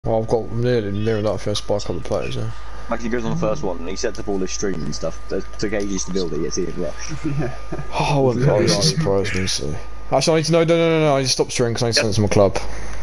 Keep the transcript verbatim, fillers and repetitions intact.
Well, I've got nearly near enough first by a couple of players, yeah. Like he goes on the first one and he sets up all his stream and stuff. It took ages to build it, yet see it rush. Yeah. Oh, I wouldn't honestly surprise me, so. Actually, I need to know, no, no, no, no, I need to stop streaming because I need to send it to my club.